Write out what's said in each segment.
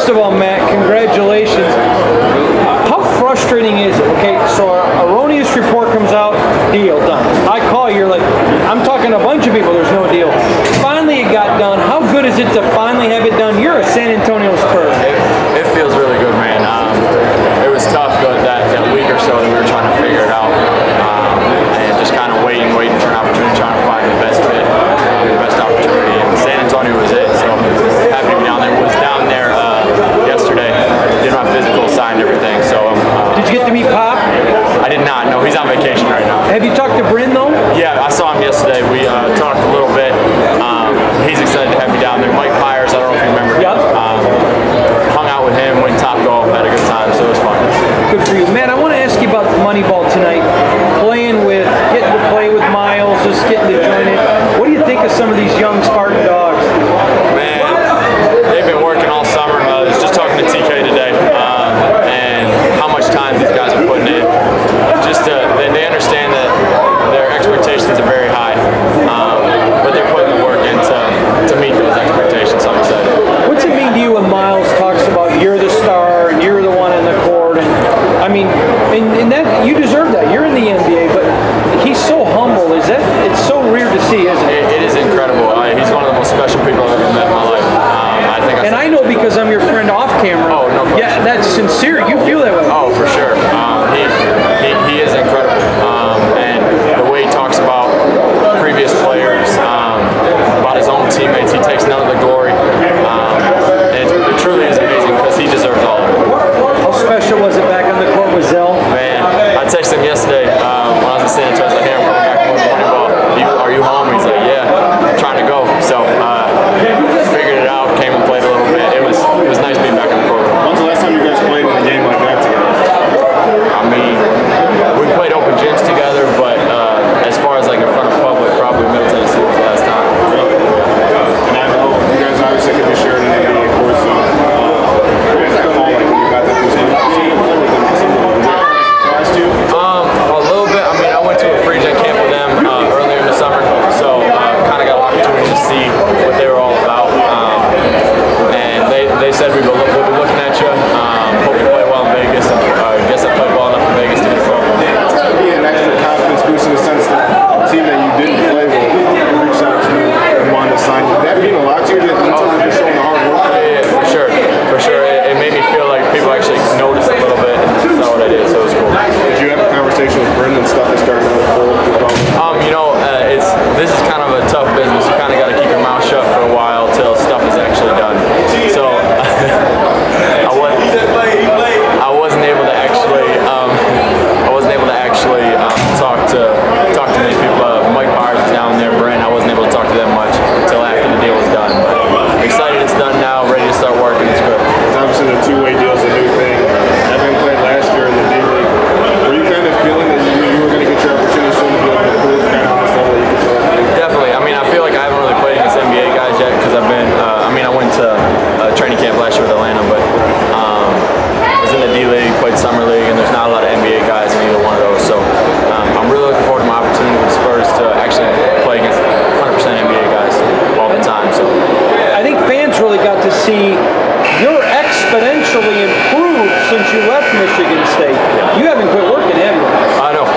First of all, Matt, congratulations. How frustrating is it? Okay, so a erroneous report comes out, deal, done. I call you, you're like, I'm talking to a bunch of people, there's no deal. Finally it got done. How good is it to finally have it done? You're a San Antonio Spurs. It feels really good, man. It was tough that week or so that we were trying to figure it out. And just kind of waiting for an opportunity, trying to find the best fit, the best opportunity. And San Antonio was it, so happy to be down there. Was down there yesterday, did my physical, signed everything. So did you get to meet Pop? I did not. No, he's on vacation right now. Have you talked to Bryn though? Yeah, I saw him yesterday. We talked a little bit. He's excited to have me down there. Mike Myers, I don't know if you remember. Yep. Hung out with him, went top golf, had a good time, so it was fun. Good for you. Matt, I want to ask you about Moneyball tonight. Getting to play with Miles, just getting to join it. What do you think of some of these young Spartan dogs? Man, they've been working all summer. I was just talking to TK today, and how much time these guys are putting in. They understand that their expectations are very high, but they're putting the work in to meet those expectations, so I'm excited. What's it mean to you when Miles talks about you're the star and you're the one in the court? And I mean, and that you deserve that. You're in the NBA, but he's so humble. It's so rare to see, isn't it? It is incredible. He's one of the most special people I've ever met in my life. I know because I'm your friend off camera. Oh, no question. Yeah, that's sincere. You feel that way. Oh, for sure. He is incredible. And the way he talks about previous players, about his own teammates, he takes none of the glory. And it truly is amazing because he deserves all of it. How special was it back on the court with Zell? Man, I texted him yesterday when I was in San Antonio. I was like, hey, I'm coming back from Moneyball. Are you home? He's like, yeah, I'm trying to go. So figured it out, came and played a little bit. It was nice being back on the court. When's the last time you guys played in a game like that together? I mean, we played open gyms together, but as far as like in front of public, probably Middle Tennessee was the last time. Really? And I know you guys obviously could be sharing an NBA court, so what was that call like when you got that this week? A little bit. I mean, I went to a free gen camp with them earlier in the summer, so kind of got an opportunity to see what they were all about. And they said we'll be looking at you. Hope you play well in Vegas. And I guess I played well enough in Vegas to get a program. It's got to be an extra confidence boost in the sense that the team that you didn't play with reached out to you and wanted to sign you. Did that mean a lot to you until you're showing the hard work? Yeah, for sure. For sure. It made me feel like people actually noticed a little bit and saw what I did, so it was cool. Did you have a conversation with Brendan and stuff that started to unfold? You know, this is kind of a tough business. You kind of got to keep your mouth shut for a while till stuff is actually done. So I wasn't able to actually talk to many people. Mike Myers is down there, Brent. I wasn't able to talk to them much until after the deal was done. But I'm excited it's done now, ready to start working. It's good. It's obviously the two-way deal is a new thing. Evan played last year in the D-League. Were you kind of feeling that you were going to get your opportunity soon to be able to prove kind of this level that you could play? Definitely. I mean, I feel like I haven't really played against NBA guys yet because I've been. I went to training camp last year with Atlanta, but I was in the D-League, played Summer League, and there's not a lot of NBA guys in either one of those. So I'm really looking forward to my opportunity with the Spurs to actually play against 100% NBA guys all the time. So I think fans really got to see you're exponentially improved since you left Michigan State. You haven't quit working, have you? I know.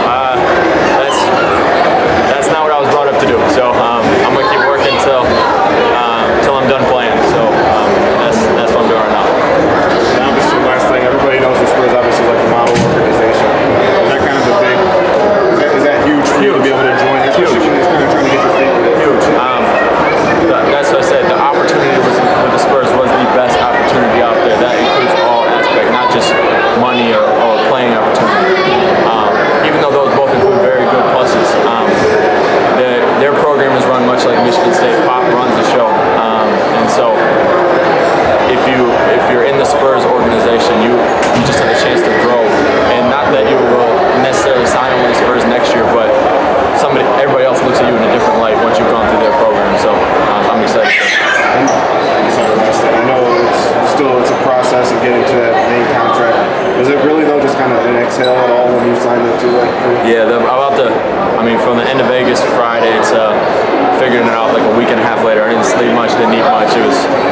That's not what I was brought up to do. So I'm going to keep working till I'm done playing. So that's what I'm doing right now. Obviously, last thing, everybody knows the Spurs obviously like a model organization. Is that kind of a big? Is that huge for you to be able to join? Especially when you're kind of trying to get your feet with it. Huge. That's what I said. The opportunity with the Spurs was the best opportunity out there. That includes all aspects, not just money or playing opportunity. Even though those both include very good pluses, their program is run much like Michigan State. Pop runs the show, and so if you're in the Spurs organization, you just have a chance to grow, and not that you will necessarily sign on with the Spurs next year, but everybody else looks at you in a different light once you've gone through their program. So I'm excited. I know it's a process of getting to that main contract. Was it really though just kind of an exhale at all when you signed the two-way? Yeah, from the end of Vegas Friday to figuring it out like a week and a half later. I didn't sleep much, didn't eat much. It was